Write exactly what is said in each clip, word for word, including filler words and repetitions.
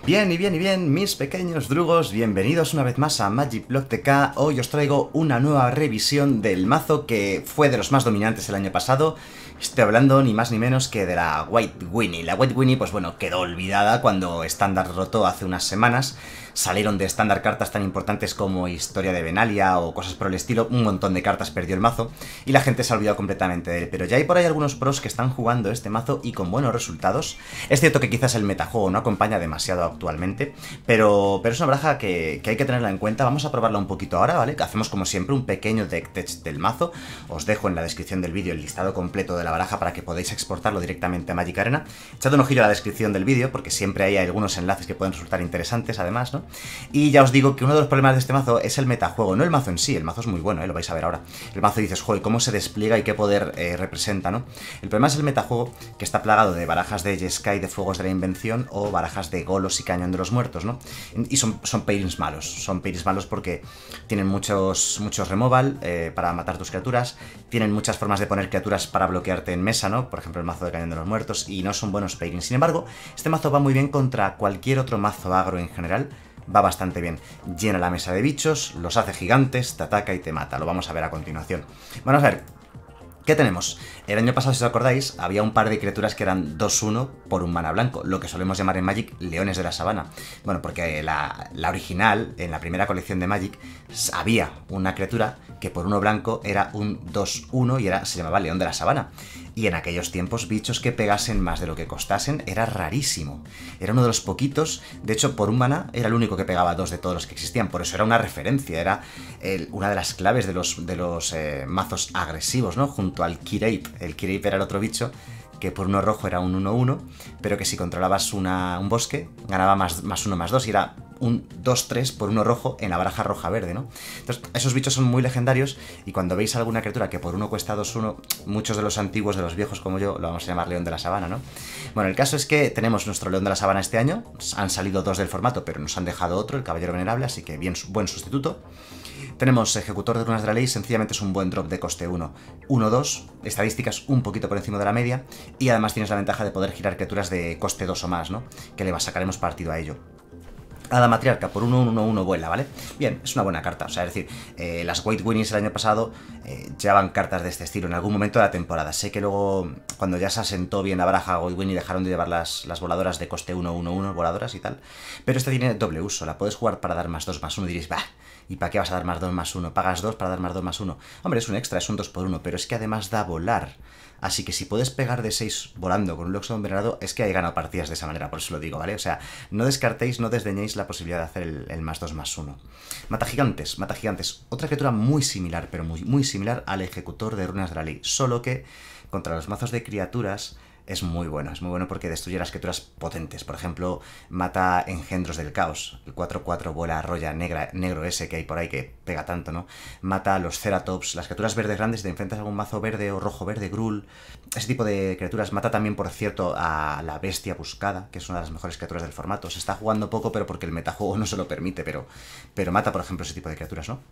Bien y bien y bien, mis pequeños drugos, bienvenidos una vez más a Magic Block T K. Hoy os traigo una nueva revisión del mazo que fue de los más dominantes el año pasado. Estoy hablando ni más ni menos que de la White Winnie. La White Winnie, pues bueno, quedó olvidada cuando Standard rotó hace unas semanas. Salieron de Standard cartas tan importantes como Historia de Benalia o cosas por el estilo. Un montón de cartas perdió el mazo y la gente se ha olvidado completamente de él. Pero ya hay por ahí algunos pros que están jugando este mazo y con buenos resultados. Es cierto que quizás el metajuego no acompaña demasiado actualmente, pero, pero es una baraja que, que hay que tenerla en cuenta. Vamos a probarla un poquito ahora, ¿vale? Que hacemos como siempre un pequeño deck test del mazo. Os dejo en la descripción del vídeo el listado completo de la baraja para que podáis exportarlo directamente a Magic Arena. Echad un ojillo a la descripción del vídeo porque siempre hay algunos enlaces que pueden resultar interesantes además, ¿no? Y ya os digo que uno de los problemas de este mazo es el metajuego, no el mazo en sí. El mazo es muy bueno, ¿eh? Lo vais a ver ahora. El mazo dices, joder, cómo se despliega y qué poder eh, representa, ¿no? El problema es el metajuego, que está plagado de barajas de Jeskai de Fuegos de la Invención o barajas de Golos y Cañón de los Muertos, ¿no? Y son, son pairings malos, son pairings malos porque tienen muchos, muchos removal eh, para matar tus criaturas, tienen muchas formas de poner criaturas para bloquearte en mesa, ¿no? Por ejemplo, el mazo de Cañón de los Muertos, y no son buenos pairings. Sin embargo, este mazo va muy bien contra cualquier otro mazo agro en general. Va bastante bien. Llena la mesa de bichos, los hace gigantes, te ataca y te mata. Lo vamos a ver a continuación. Vamos a ver. ¿Qué tenemos? El año pasado, si os acordáis, había un par de criaturas que eran dos uno por un mana blanco, lo que solemos llamar en Magic Leones de la Sabana. Bueno, porque la, la original, en la primera colección de Magic, había una criatura que por uno blanco era un dos uno y era, se llamaba León de la Sabana. Y en aquellos tiempos, bichos que pegasen más de lo que costasen era rarísimo. Era uno de los poquitos, de hecho, por un mana era el único que pegaba dos de todos los que existían. Por eso era una referencia, era el, una de las claves de los, de los eh, mazos agresivos, ¿no? Junto al Kirape. El Kirape era el otro bicho que por uno rojo era un uno uno, pero que si controlabas una, un bosque, ganaba más, más uno más dos y era un dos tres por uno rojo en la baraja roja-verde, ¿no? Entonces, esos bichos son muy legendarios y cuando veis alguna criatura que por uno cuesta dos uno, muchos de los antiguos, de los viejos como yo, lo vamos a llamar León de la Sabana, ¿no? Bueno, el caso es que tenemos nuestro León de la Sabana este año, han salido dos del formato, pero nos han dejado otro, el Caballero Venerable, así que bien, buen sustituto. Tenemos Ejecutor de Runas de la Ley, sencillamente es un buen drop de coste uno. uno dos, estadísticas un poquito por encima de la media, y además tienes la ventaja de poder girar criaturas de coste dos o más, ¿no? Que le sacaremos partido a ello. Hada Matriarca por uno uno uno vuela, ¿vale? Bien, es una buena carta, o sea, es decir, eh, las White Winnies el año pasado eh, llevaban cartas de este estilo en algún momento de la temporada. Sé que luego, cuando ya se asentó bien la baraja White Winnie, dejaron de llevar las, las voladoras de coste uno uno uno, voladoras y tal, pero esta tiene doble uso, la puedes jugar para dar más dos más uno y diréis, bah, ¿y para qué vas a dar más dos más uno? ¿Pagas dos para dar más dos más uno? Hombre, es un extra, es un dos por uno, pero es que además da volar. Así que si puedes pegar de seis volando con un Loxodon Venerado, es que hay ganado partidas de esa manera, por eso lo digo, ¿vale? O sea, no descartéis, no desdeñéis la posibilidad de hacer el, el más dos más uno. Mata gigantes, mata gigantes. Otra criatura muy similar, pero muy, muy similar al Ejecutor de Runas de la Ley. Solo que contra los mazos de criaturas es muy bueno, es muy bueno porque destruye las criaturas potentes. Por ejemplo, mata Engendros del Caos, el cuatro cuatro bola roya negra, negro ese que hay por ahí que pega tanto, ¿no? Mata a los Ceratops, las criaturas verdes grandes, si te enfrentas a algún mazo verde o rojo-verde, Gruul, ese tipo de criaturas. Mata también, por cierto, a la Bestia Buscada, que es una de las mejores criaturas del formato. Se está jugando poco, pero porque el metajuego no se lo permite, pero, pero mata, por ejemplo, ese tipo de criaturas, ¿no?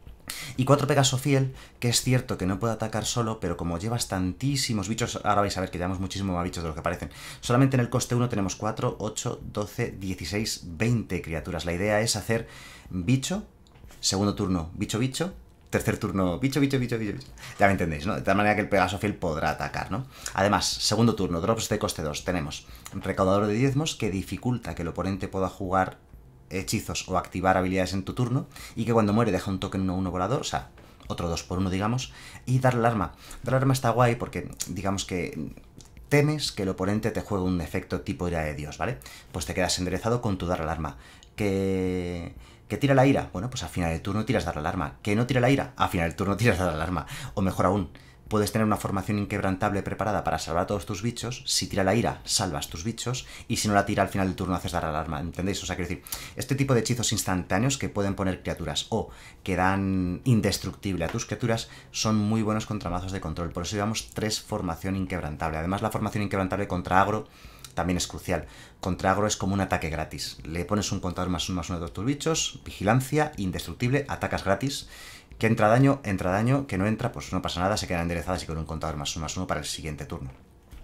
Y cuatro Pegaso Fiel, que es cierto que no puede atacar solo, pero como llevas tantísimos bichos, ahora vais a ver que llevamos muchísimos más bichos de lo que parecen. Solamente en el coste uno tenemos cuatro, ocho, doce, dieciséis, veinte criaturas. La idea es hacer bicho, segundo turno bicho, bicho, tercer turno bicho, bicho, bicho, bicho, bicho. Ya me entendéis, ¿no? De tal manera que el Pegaso Fiel podrá atacar, ¿no? Además, segundo turno, drops de coste dos, tenemos Recaudador de Diezmos, que dificulta que el oponente pueda jugar hechizos o activar habilidades en tu turno, y que cuando muere deja un token uno uno volador, o sea, otro dos por uno, digamos, y dar alarma. Dar alarma está guay porque, digamos que temes que el oponente te juegue un efecto tipo ira de Dios, ¿vale? Pues te quedas enderezado con tu dar alarma. Que... ¿Que tira la ira? Bueno, pues al final del turno tiras dar alarma. ¿Que no tira la ira? Al final del turno tiras dar alarma. O mejor aún, puedes tener una formación inquebrantable preparada para salvar a todos tus bichos. Si tira la ira, salvas tus bichos, y si no la tira al final del turno haces dar alarma, ¿entendéis? O sea, quiero decir, este tipo de hechizos instantáneos que pueden poner criaturas o que dan indestructible a tus criaturas son muy buenos contra mazos de control. Por eso llevamos tres formación inquebrantable. Además, la formación inquebrantable contra agro también es crucial. Contra agro es como un ataque gratis. Le pones un contador más uno más uno de todos tus bichos, vigilancia, indestructible, atacas gratis. Que entra daño, entra daño, que no entra, pues no pasa nada, se quedan enderezadas y con un contador más uno más uno para el siguiente turno.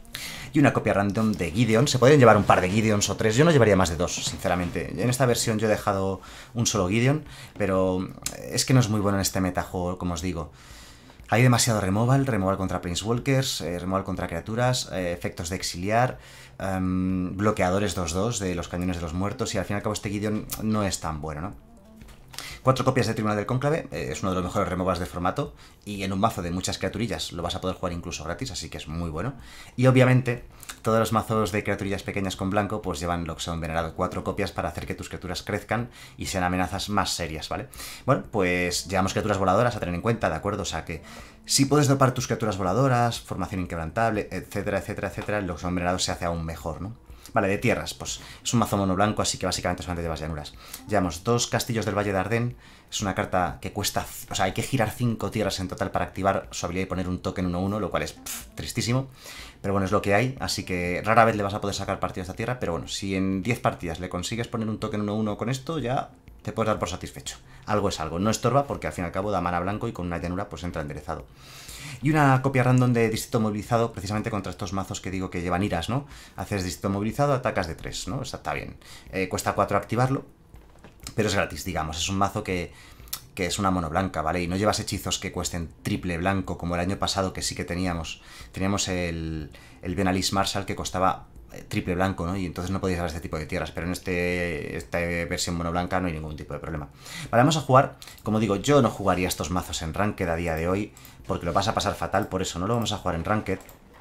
y una copia random de Gideon. Se podrían llevar un par de Gideons o tres, yo no llevaría más de dos, sinceramente. En esta versión yo he dejado un solo Gideon, pero es que no es muy bueno en este metajuego, como os digo. Hay demasiado removal, removal contra Planeswalkers, eh, removal contra criaturas, eh, efectos de exiliar, um, bloqueadores dos dos de los cañones de los muertos, y al fin y al cabo este Gideon no es tan bueno, ¿no? Cuatro copias de Tribunal del Cónclave, eh, es uno de los mejores removals de formato, y en un mazo de muchas criaturillas lo vas a poder jugar incluso gratis, así que es muy bueno. Y obviamente, todos los mazos de criaturillas pequeñas con blanco pues llevan Loxodon Venerado, cuatro copias para hacer que tus criaturas crezcan y sean amenazas más serias, ¿vale? Bueno, pues llevamos criaturas voladoras a tener en cuenta, ¿de acuerdo? O sea que si puedes dopar tus criaturas voladoras, formación inquebrantable, etcétera, etcétera, etcétera, el Loxodon Venerado se hace aún mejor, ¿no? Vale, de tierras, pues es un mazo mono blanco, así que básicamente solamente llevas llanuras. Llevamos dos castillos del Valle de Arden, es una carta que cuesta, o sea, hay que girar cinco tierras en total para activar su habilidad y poner un token uno uno, lo cual es pff, tristísimo. Pero bueno, es lo que hay, así que rara vez le vas a poder sacar partido a esta tierra, pero bueno, si en diez partidas le consigues poner un token uno uno con esto, ya te puedes dar por satisfecho. Algo es algo, no estorba porque al fin y al cabo da mana blanco y con una llanura pues entra enderezado. Y una copia random de Distrito Movilizado, precisamente contra estos mazos que digo que llevan iras, ¿no? Haces Distrito Movilizado, atacas de tres, ¿no? O sea, está bien. Eh, cuesta cuatro activarlo, pero es gratis, digamos. Es un mazo que, que es una mono blanca, ¿vale? Y no llevas hechizos que cuesten triple blanco, como el año pasado que sí que teníamos. Teníamos el, el Benalis Marshall que costaba triple blanco, ¿no? Y entonces no podías usar este tipo de tierras, pero en este esta versión mono blanca no hay ningún tipo de problema. Vale, vamos a jugar. Como digo, yo no jugaría estos mazos en Ranked a día de hoy, porque lo vas a pasar fatal, por eso no lo vamos a jugar en Ranked.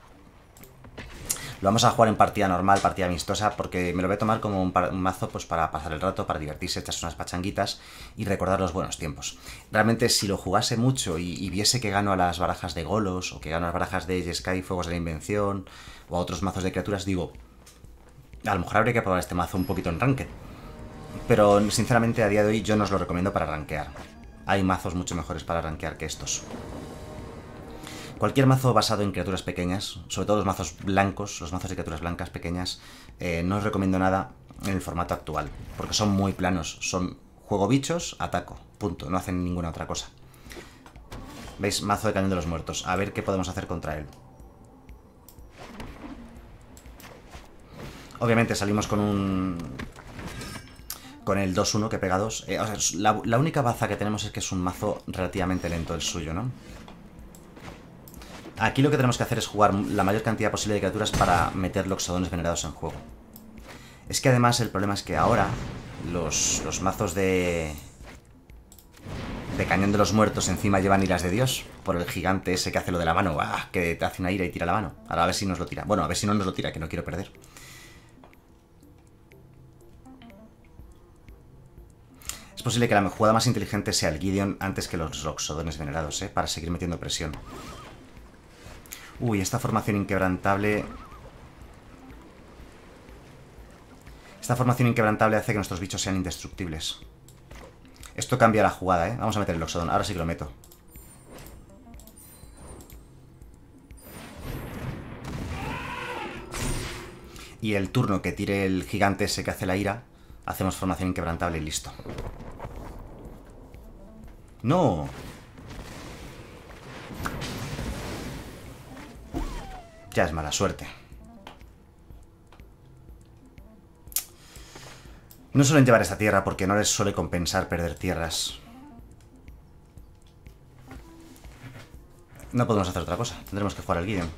Lo vamos a jugar en partida normal, partida amistosa, porque me lo voy a tomar como un, un mazo pues para pasar el rato, para divertirse, echarse unas pachanguitas y recordar los buenos tiempos. Realmente, si lo jugase mucho y, y viese que gano a las barajas de Golos, o que gano a las barajas de Jeskai, Fuegos de la Invención, o a otros mazos de criaturas, digo, a lo mejor habría que probar este mazo un poquito en Ranked. Pero, sinceramente, a día de hoy yo no os lo recomiendo para rankear. Hay mazos mucho mejores para rankear que estos. Cualquier mazo basado en criaturas pequeñas, sobre todo los mazos blancos, los mazos de criaturas blancas pequeñas, eh, no os recomiendo nada en el formato actual, porque son muy planos. Son juego bichos, ataco, punto, no hacen ninguna otra cosa. ¿Veis? Mazo de Cañón de los Muertos. A ver qué podemos hacer contra él. Obviamente salimos con un... con el dos uno que pega dos. Eh, o sea, la, la única baza que tenemos es que es un mazo relativamente lento el suyo, ¿no? Aquí lo que tenemos que hacer es jugar la mayor cantidad posible de criaturas para meter Loxodones Venerados en juego. Es que además el problema es que ahora los, los mazos de... de Cañón de los Muertos encima llevan iras de Dios por el gigante ese que hace lo de la mano. ¡Ah! Que te hace una ira y tira la mano. Ahora a ver si nos lo tira. Bueno, a ver si no nos lo tira, que no quiero perder. Es posible que la jugada más inteligente sea el Gideon antes que los Loxodones Venerados, ¿eh? Para seguir metiendo presión. Uy, esta formación inquebrantable... Esta formación inquebrantable hace que nuestros bichos sean indestructibles. Esto cambia la jugada, ¿eh? Vamos a meter el Loxodon. Ahora sí que lo meto. Y el turno que tire el gigante ese que hace la ira, hacemos formación inquebrantable y listo. ¡No! Ya es mala suerte. No suelen llevar esta tierra porque no les suele compensar perder tierras. No podemos hacer otra cosa. Tendremos que jugar al Gideon.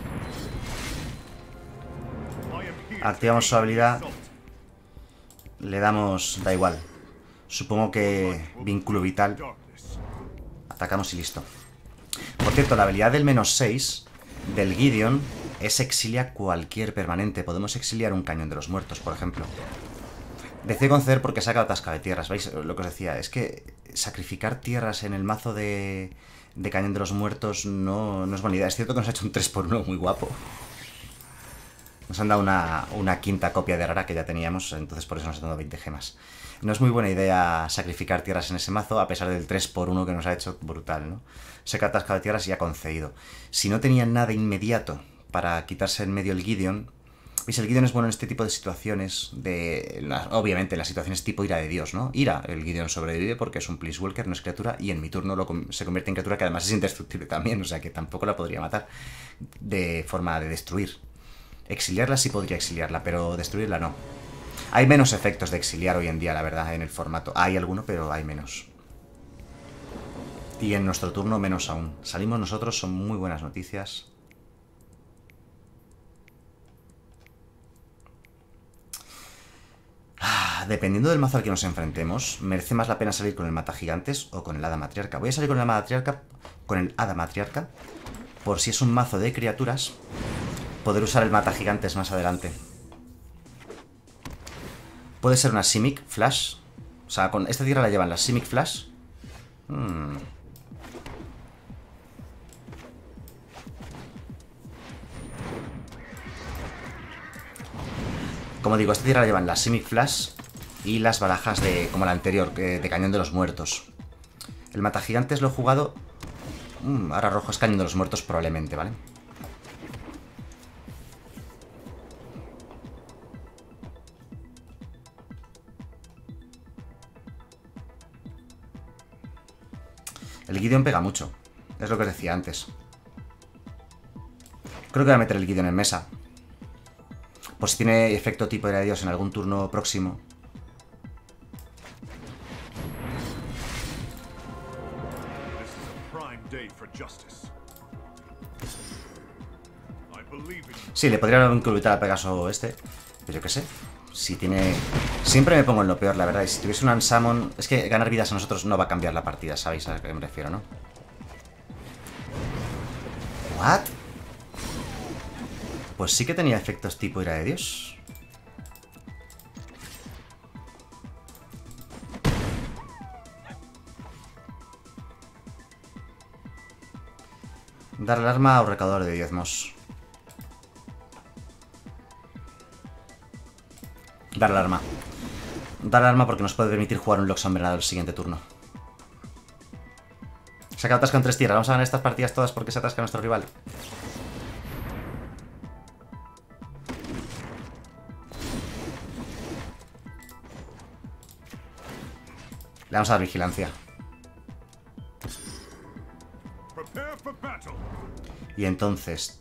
Activamos su habilidad. Le damos... da igual. Supongo que... vínculo vital. Atacamos y listo. Por cierto, la habilidad del menos seis... del Gideon es exilia cualquier permanente. Podemos exiliar un Cañón de los Muertos, por ejemplo. Decide conceder porque saca atasca de tierras. ¿Veis lo que os decía? Es que sacrificar tierras en el mazo de, de Cañón de los Muertos no, no es buena idea. Es cierto que nos ha hecho un tres por uno muy guapo. Nos han dado una, una quinta copia de rara que ya teníamos, entonces por eso nos han dado veinte gemas. No es muy buena idea sacrificar tierras en ese mazo, a pesar del tres por uno que nos ha hecho brutal, ¿no? Saca atascado de tierras y ha concedido. Si no tenían nada inmediato para quitarse en medio el Gideon... ¿Veis? El Gideon es bueno en este tipo de situaciones, de obviamente en las situaciones tipo ira de Dios, ¿no? Ira, el Gideon sobrevive porque es un Planeswalker, no es criatura, y en mi turno lo, se convierte en criatura que además es indestructible también, o sea que tampoco la podría matar de forma de destruir. Exiliarla sí podría exiliarla, pero destruirla no. Hay menos efectos de exiliar hoy en día, la verdad, en el formato. Hay alguno, pero hay menos. Y en nuestro turno menos aún. Salimos nosotros, son muy buenas noticias. Ah, dependiendo del mazo al que nos enfrentemos, merece más la pena salir con el Mata Gigantes o con el Hada Matriarca. Voy a salir con el Matriarca, con el Hada Matriarca, por si es un mazo de criaturas, poder usar el Mata Gigantes más adelante. Puede ser una Simic Flash. O sea, con esta tierra la llevan las Simic Flash. Hmm. Como digo, esta tierra la llevan las Simic Flash y las barajas de, como la anterior, de Cañón de los Muertos. El Mata Gigantes lo he jugado... Hmm, ahora rojo es Cañón de los Muertos probablemente, ¿vale? El Gideon pega mucho. Es lo que os decía antes. Creo que voy a meter el Gideon en mesa. Por si tiene efecto tipo de Dios en algún turno próximo. Sí, le podría incluir a Pegaso este. Pero yo qué sé. Si tiene... Siempre me pongo en lo peor, la verdad. Y si tuviese un Unsummon... Es que ganar vidas a nosotros no va a cambiar la partida, ¿sabéis a qué me refiero, no? ¿What? Pues sí que tenía efectos tipo ira de Dios. Dar el arma a un recaudador de diezmos. Dar el arma. Dar el arma porque nos puede permitir jugar un Loxodon Venado el siguiente turno. Se acaba atascado en tres tierras. Vamos a ganar estas partidas todas porque se atasca nuestro rival. Le vamos a dar vigilancia. Y entonces...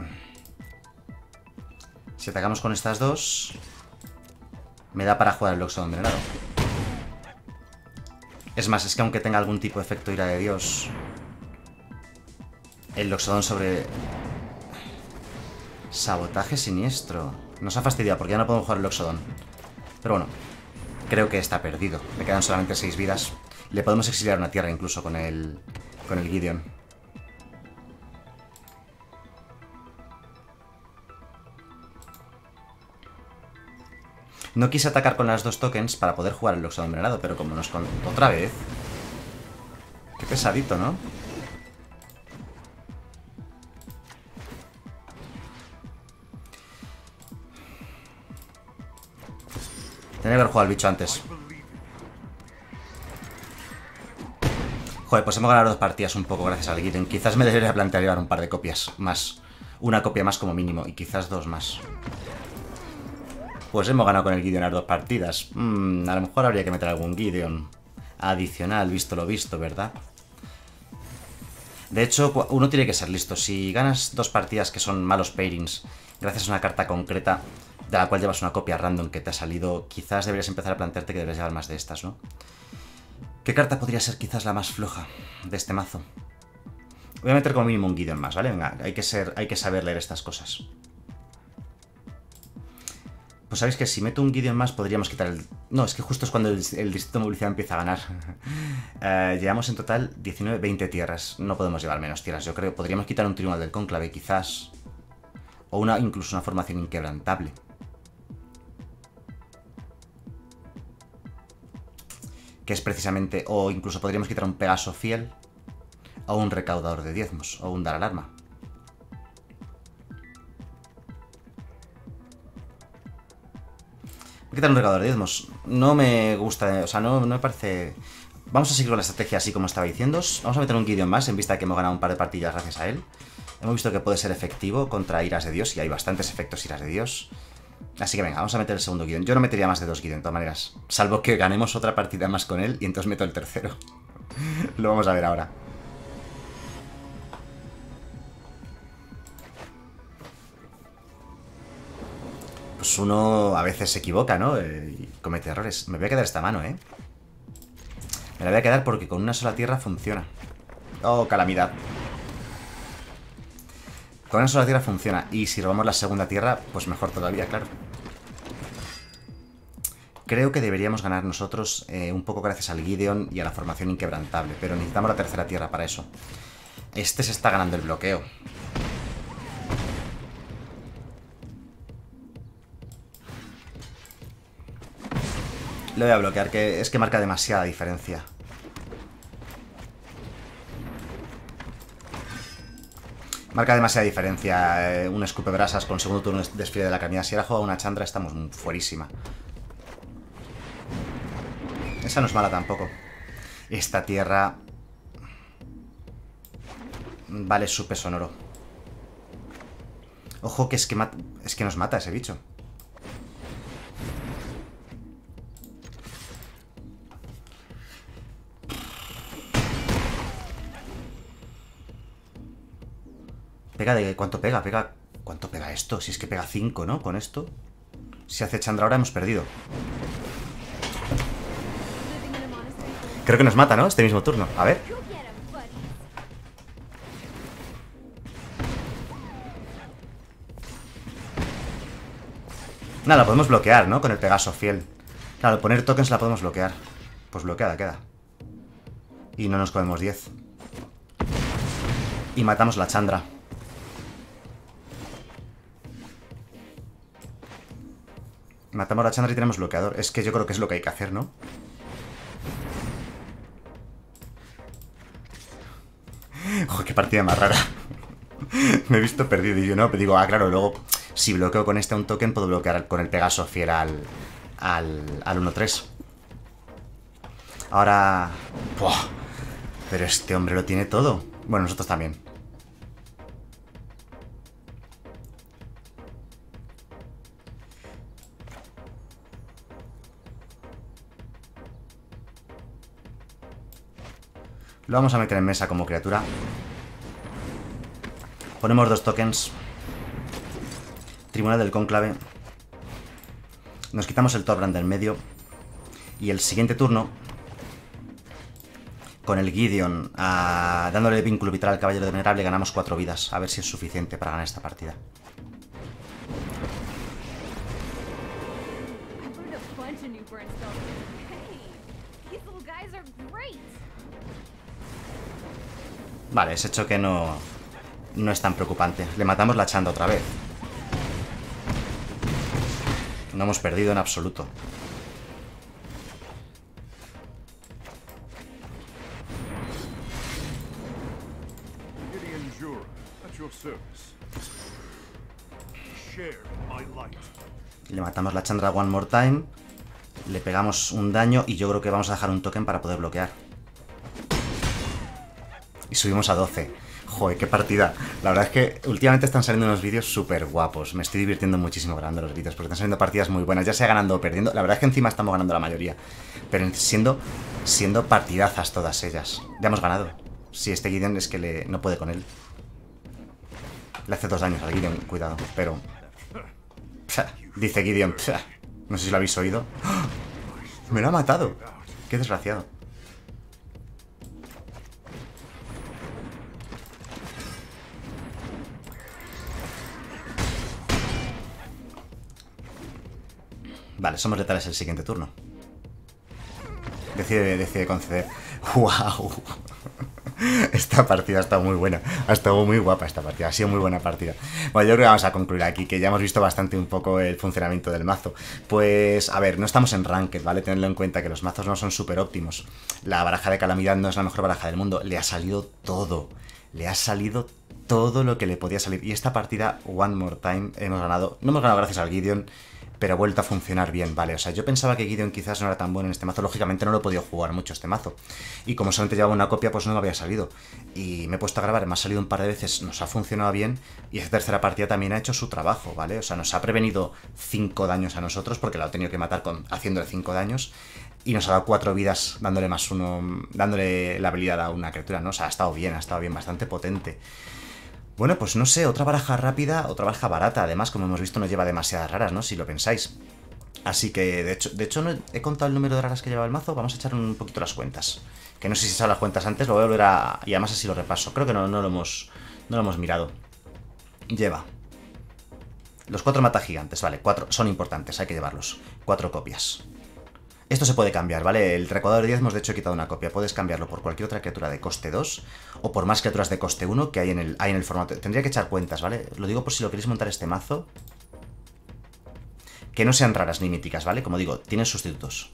Si atacamos con estas dos... Me da para jugar el Loxodon Venenado. Es más, es que aunque tenga algún tipo de efecto ira de Dios... El Loxodon sobre... Sabotaje siniestro. Nos ha fastidiado porque ya no podemos jugar el Loxodon. Pero bueno, creo que está perdido. Me quedan solamente seis vidas. Le podemos exiliar una tierra incluso con el... Con el Gideon. No quise atacar con las dos tokens para poder jugar el Loxodon Venenado, pero como nos contó otra vez... Qué pesadito, ¿no? Tenía que haber jugado al bicho antes. Joder, pues hemos ganado dos partidas un poco gracias al Gideon. Quizás me debería plantear llevar un par de copias más. Una copia más como mínimo y quizás dos más. Pues hemos ganado con el Gideon las dos partidas. Mm, a lo mejor habría que meter algún Gideon adicional, visto lo visto, ¿verdad? De hecho, uno tiene que ser listo. Si ganas dos partidas que son malos pairings, gracias a una carta concreta, de la cual llevas una copia random que te ha salido, quizás deberías empezar a plantearte que deberías llevar más de estas, ¿no? ¿Qué carta podría ser quizás la más floja de este mazo? Voy a meter como mínimo un Gideon más, ¿vale? Venga, hay que ser, hay que saber leer estas cosas. Pues sabéis que si meto un Gideon más podríamos quitar el... No, es que justo es cuando el, el distrito de movilidad empieza a ganar. uh, llevamos en total diecinueve, veinte tierras. No podemos llevar menos tierras, yo creo. Podríamos quitar un Tribunal del Cónclave, quizás. O una, incluso una formación inquebrantable. Que es precisamente... O incluso podríamos quitar un Pegaso Fiel. O un Recaudador de Diezmos. O un Dar Alarma. Voy a quitar un Recaudador de Diezmos. No me gusta, o sea, no, no me parece... Vamos a seguir con la estrategia así como estaba diciendo. Vamos a meter un Gideon más en vista de que hemos ganado un par de partidas gracias a él. Hemos visto que puede ser efectivo contra Iras de Dios y hay bastantes efectos Iras de Dios. Así que venga, vamos a meter el segundo Gideon. Yo no metería más de dos Gideon de todas maneras. Salvo que ganemos otra partida más con él y entonces meto el tercero. Lo vamos a ver ahora. pues uno a veces se equivoca, ¿no? Eh, y comete errores. Me voy a quedar esta mano, ¿eh? Me la voy a quedar porque con una sola tierra funciona. Oh, calamidad. Con una sola tierra funciona. Y si robamos la segunda tierra, pues mejor todavía, claro. Creo que deberíamos ganar nosotros eh, un poco gracias al Gideon y a la formación inquebrantable. Pero necesitamos la tercera tierra para eso. Este se está ganando el bloqueo. Lo voy a bloquear, que es que marca demasiada diferencia. Marca demasiada diferencia eh, un escupebrasas con segundo turno de desfile de la caminada. Si ahora juega una Chandra estamos fuerísima. Esa no es mala tampoco. Esta tierra vale su peso en oro. Ojo que es que, es que nos mata ese bicho. Pega de... ¿Cuánto pega? Pega... ¿Cuánto pega esto? Si es que pega cinco, ¿no? Con esto. Si hace Chandra ahora hemos perdido. Creo que nos mata, ¿no? Este mismo turno. A ver. Nada, la podemos bloquear, ¿no? Con el Pegaso fiel. Claro, poner tokens la podemos bloquear. Pues bloqueada queda. Y no nos comemos diez. Y matamos la Chandra. Matamos a la Chandra y tenemos bloqueador. Es que yo creo que es lo que hay que hacer, ¿no? Joder, qué partida más rara. Me he visto perdido y yo no, pero digo, ah, claro, luego si bloqueo con este un token puedo bloquear con el Pegaso fiel al, al, al uno tres. Ahora... ¡Buah! Pero este hombre lo tiene todo. Bueno, nosotros también. Lo vamos a meter en mesa como criatura. Ponemos dos tokens. Tribunal del Cónclave. Nos quitamos el Torbrand del medio. Y el siguiente turno, con el Gideon, uh, dándole vínculo vital al Caballero de Venerable, ganamos cuatro vidas. A ver si es suficiente para ganar esta partida. Vale, ese choque no, no es tan preocupante. Le matamos la Chanda otra vez. No hemos perdido en absoluto. Le matamos la Chandra one more time. Le pegamos un daño y yo creo que vamos a dejar un token para poder bloquear. Y subimos a doce. Joder, qué partida. La verdad es que últimamente están saliendo unos vídeos súper guapos. Me estoy divirtiendo muchísimo grabando los vídeos porque están saliendo partidas muy buenas, ya sea ganando o perdiendo. La verdad es que encima estamos ganando la mayoría. Pero siendo, siendo partidazas todas ellas. Ya hemos ganado. Si este Gideon es que le, no puede con él. Le hace dos daños al Gideon, cuidado. Pero... dice Gideon... no sé si lo habéis oído. Me lo ha matado. Qué desgraciado. Vale, somos letales el siguiente turno. Decide, decide conceder. ¡Wow! Esta partida ha estado muy buena. Ha estado muy guapa esta partida. Ha sido muy buena partida. Bueno, yo creo que vamos a concluir aquí, que ya hemos visto bastante un poco el funcionamiento del mazo. Pues, a ver, no estamos en Ranked, ¿vale? Tenedlo en cuenta que los mazos no son súper óptimos. La baraja de Calamidad no es la mejor baraja del mundo. Le ha salido todo. Le ha salido todo lo que le podía salir. Y esta partida, one more time, hemos ganado. No hemos ganado gracias al Gideon, pero ha vuelto a funcionar bien, ¿vale? O sea, yo pensaba que Gideon quizás no era tan bueno en este mazo. Lógicamente no lo he podido jugar mucho este mazo. Y como solamente llevaba una copia, pues no me había salido. Y me he puesto a grabar, me ha salido un par de veces, nos ha funcionado bien. Y esta tercera partida también ha hecho su trabajo, ¿vale? O sea, nos ha prevenido cinco daños a nosotros, porque lo ha tenido que matar con, haciéndole cinco daños. Y nos ha dado cuatro vidas dándole más uno, dándole la habilidad a una criatura, ¿no? O sea, ha estado bien, ha estado bien, bastante potente. Bueno, pues no sé, otra baraja rápida, otra baraja barata, además, como hemos visto, no lleva demasiadas raras, ¿no? Si lo pensáis. Así que, de hecho, de hecho no he contado el número de raras que lleva el mazo, vamos a echar un poquito las cuentas. Que no sé si he echado las cuentas antes, lo voy a volver a... y además así lo repaso. Creo que no, no lo hemos, no lo hemos mirado. Lleva los cuatro mata gigantes, vale, cuatro, son importantes, hay que llevarlos. Cuatro copias. Esto se puede cambiar, ¿vale? El recaudador de diezmos, de hecho, he quitado una copia. Puedes cambiarlo por cualquier otra criatura de coste dos o por más criaturas de coste uno que hay en el, hay en el formato. Tendría que echar cuentas, ¿vale? Lo digo por si lo queréis montar este mazo. Que no sean raras ni míticas, ¿vale? Como digo, tienen sustitutos.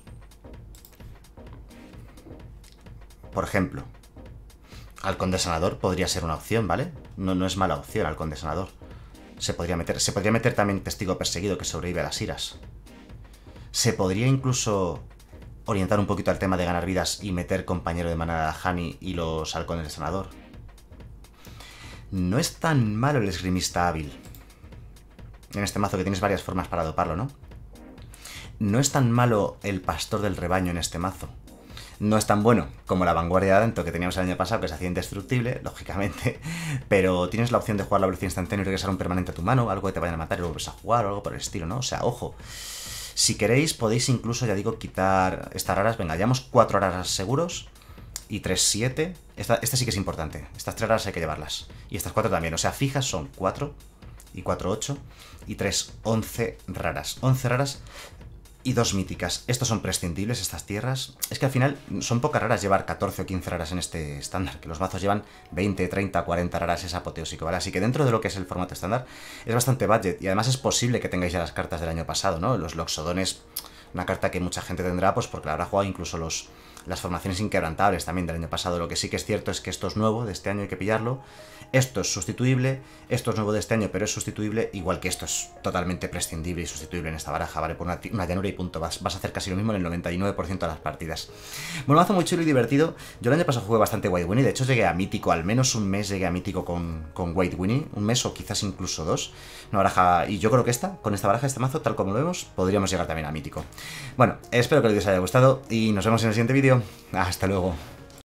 Por ejemplo, Halcón de Sanador podría ser una opción, ¿vale? No, no es mala opción Halcón de Sanador. Se podría meter, se podría meter también Testigo Perseguido, que sobrevive a las iras. Se podría incluso orientar un poquito al tema de ganar vidas y meter Compañero de Manada Hani y los Halcones de Sanador. No es tan malo el Esgrimista Hábil. En este mazo que tienes varias formas para doparlo, ¿no? No es tan malo el Pastor del Rebaño en este mazo. No es tan bueno como la Vanguardia de Adanto que teníamos el año pasado, que se hacía indestructible, lógicamente, pero tienes la opción de jugar la velocidad instantánea y regresar un permanente a tu mano, algo que te vayan a matar y lo vuelves a jugar o algo por el estilo, ¿no? O sea, ojo. Si queréis, podéis incluso, ya digo, quitar estas raras. Venga, llevamos cuatro raras seguros y tres, siete. Esta, esta sí que es importante. Estas tres raras hay que llevarlas. Y estas cuatro también. O sea, fijas son cuatro y cuatro, ocho y tres, once raras. once raras y dos míticas. Estos son prescindibles, estas tierras. Es que al final son pocas raras llevar catorce o quince raras en este estándar, que los mazos llevan veinte, treinta, cuarenta raras, es apoteósico, ¿vale? Así que dentro de lo que es el formato estándar es bastante budget y además es posible que tengáis ya las cartas del año pasado, ¿no? Los Loxodones, una carta que mucha gente tendrá pues porque la habrá jugado incluso los... las formaciones inquebrantables también del año pasado. Lo que sí que es cierto es que esto es nuevo, de este año hay que pillarlo. Esto es sustituible, esto es nuevo de este año, pero es sustituible, igual que esto es totalmente prescindible y sustituible en esta baraja, ¿vale? Por una, una llanura y punto. Vas, vas a hacer casi lo mismo en el noventa y nueve por ciento de las partidas. Bueno, mazo muy chulo y divertido. Yo el año pasado jugué bastante White Winnie, de hecho llegué a mítico, al menos un mes llegué a mítico con, con White Winnie, un mes o quizás incluso dos. Una baraja, y yo creo que esta, con esta baraja, este mazo, tal como lo vemos, podríamos llegar también a mítico. Bueno, espero que el vídeo os haya gustado y nos vemos en el siguiente vídeo. Hasta luego.